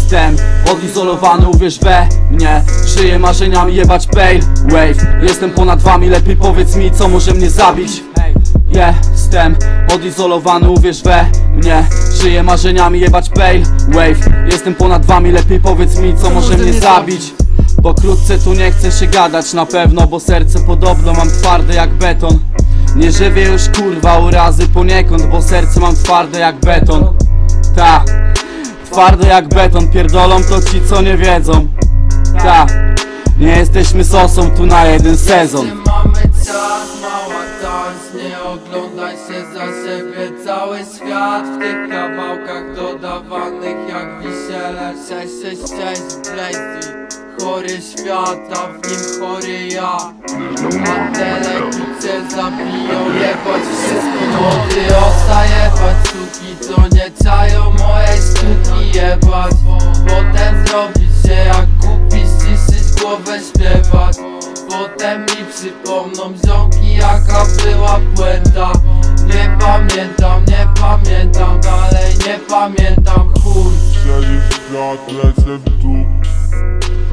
Jestem odizolowany, uwierz we mnie. Żyję marzeniami, jebać pale wave. Jestem ponad wami, lepiej powiedz mi, co może mnie zabić. Jestem odizolowany, uwierz we mnie. Żyję marzeniami, jebać pale wave. Jestem ponad wami, lepiej powiedz mi, co może mnie zabić. Pokrótce tu nie chcę się gadać na pewno, bo serce podobno mam twarde jak beton. Nie żywię już kurwa urazy poniekąd, bo serce mam twarde jak beton. Ta, twarde jak beton, pierdolą to ci co nie wiedzą. Ta, nie jesteśmy sosą tu na jeden sezon. Mamy czas, mała tańcz, nie oglądaj się za siebie. Cały świat w tych kawałkach dodawanych jak wisiele. 666 Blazy, chory świata, w nim chory ja. Antele tu cię zabiją, jebać wszystko młody osa, jebać sztuki, co nie czają mojej sztuki, jebać. Potem zrobić się jak głupi, ściszyć głowę, śpiewać. Potem mi przypomną ziomki, jaka była puenta. Nie pamiętam, dalej nie pamiętam, chuj. Strzelisz w świat, lecę w dół.